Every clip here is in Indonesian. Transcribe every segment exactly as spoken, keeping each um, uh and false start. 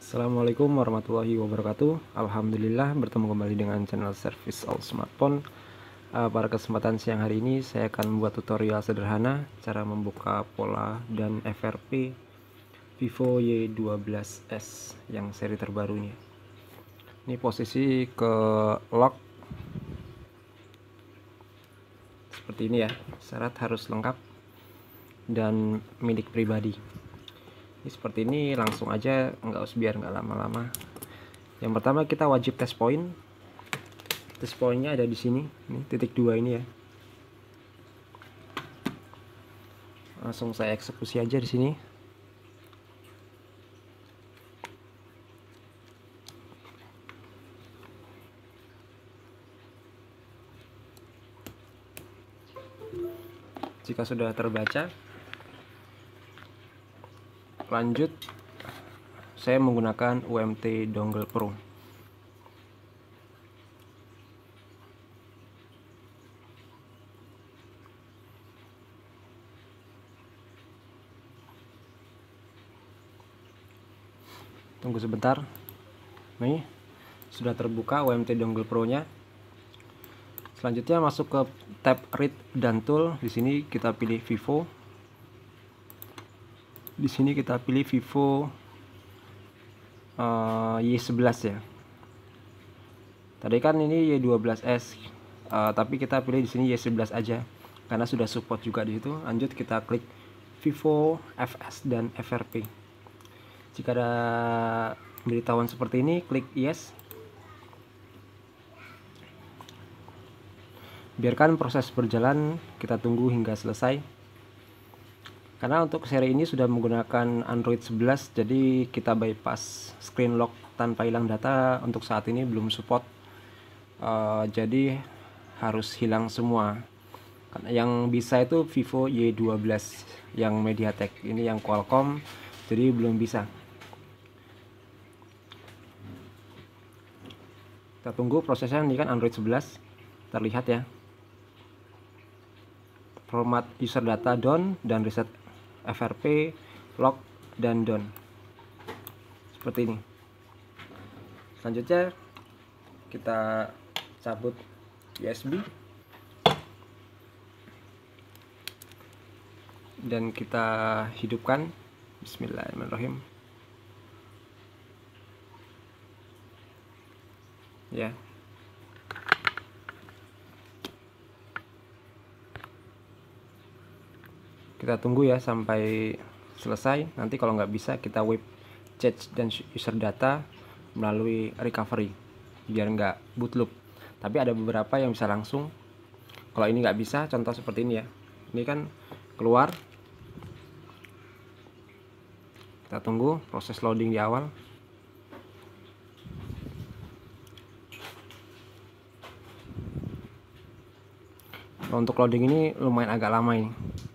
Assalamualaikum warahmatullahi wabarakatuh. Alhamdulillah bertemu kembali dengan channel Service All Smartphone. Uh, pada kesempatan siang hari ini saya akan membuat tutorial sederhana cara membuka pola dan F R P Vivo Y dua belas S yang seri terbarunya. Ini posisi ke lock seperti ini ya. Syarat harus lengkap dan milik pribadi. Ini seperti ini, langsung aja, nggak usah biar nggak lama-lama. Yang pertama kita wajib test point. Test pointnya ada di sini, ini titik dua ini ya. Langsung saya eksekusi aja di sini. Jika sudah terbaca, lanjut saya menggunakan U M T Dongle Pro. Tunggu sebentar. Nih, sudah terbuka U M T Dongle Pro-nya. Selanjutnya masuk ke tab Read dan Tool. Di sini kita pilih Vivo. Di sini kita pilih Vivo uh, Y sebelas ya. Tadi kan ini Y dua belas S, uh, tapi kita pilih di sini Y sebelas aja karena sudah support juga di situ. Lanjut kita klik Vivo F S dan F R P. Jika ada pemberitahuan seperti ini, klik Yes. Biarkan proses berjalan, kita tunggu hingga selesai. Karena untuk seri ini sudah menggunakan Android sebelas, jadi kita bypass screen lock tanpa hilang data untuk saat ini belum support. Uh, jadi harus hilang semua. Yang bisa itu Vivo Y dua belas yang MediaTek, ini yang Qualcomm, jadi belum bisa. Kita tunggu prosesnya. Ini kan Android sebelas, terlihat ya. Format user data down dan reset F R P lock dan down seperti ini. Selanjutnya kita cabut U S B dan kita hidupkan. Bismillahirrahmanirrahim ya. Kita tunggu ya sampai selesai. Nanti kalau nggak bisa kita wipe cache dan user data melalui recovery biar nggak boot loop. Tapi ada beberapa yang bisa langsung. Kalau ini nggak bisa, contoh seperti ini ya. Ini kan keluar. Kita tunggu proses loading di awal. Untuk loading ini lumayan agak lama ini.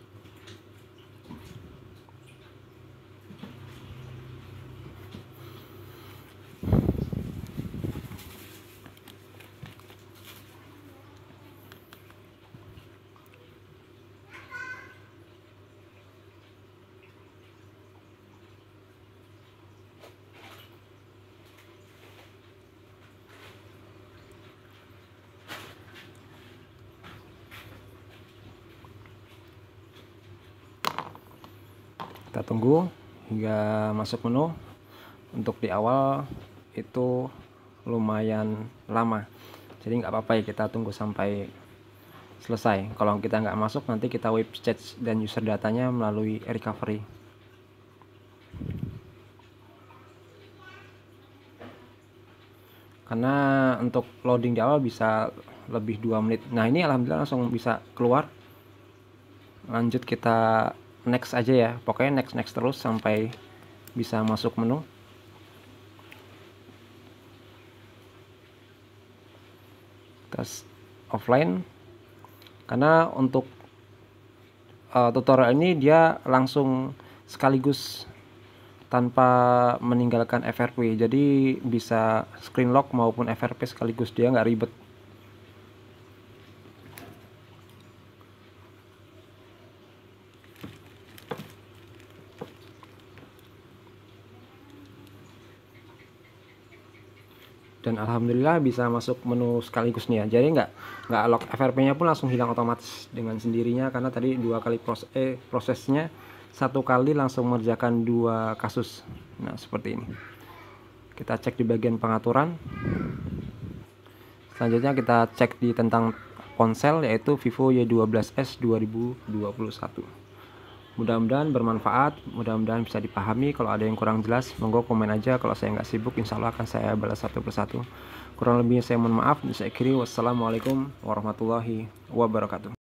Kita tunggu hingga masuk menu. Untuk di awal itu lumayan lama, jadi nggak apa-apa ya, kita tunggu sampai selesai. Kalau kita nggak masuk, nanti kita wipe cache dan user datanya melalui recovery. Karena untuk loading di awal bisa lebih dua menit. Nah ini alhamdulillah langsung bisa keluar. Lanjut kita next aja ya, pokoknya next next terus sampai bisa masuk menu. Tes offline, karena untuk uh, tutorial ini dia langsung sekaligus tanpa meninggalkan F R P, jadi bisa screen lock maupun F R P sekaligus, dia nggak ribet. dan alhamdulillah bisa masuk menu sekaligus nih ya. Jadi nggak nggak lock F R P nya pun langsung hilang otomatis dengan sendirinya, karena tadi dua kali proses eh, prosesnya satu kali langsung mengerjakan dua kasus. Nah seperti ini. Kita cek di bagian pengaturan. Selanjutnya kita cek di tentang ponsel, yaitu Vivo Y dua belas S dua ribu dua puluh satu. Mudah-mudahan bermanfaat, mudah-mudahan bisa dipahami. Kalau ada yang kurang jelas, monggo komen aja. Kalau saya nggak sibuk, insya Allah akan saya balas satu persatu. Kurang lebihnya saya mohon maaf. Saya akhiri, wassalamualaikum warahmatullahi wabarakatuh.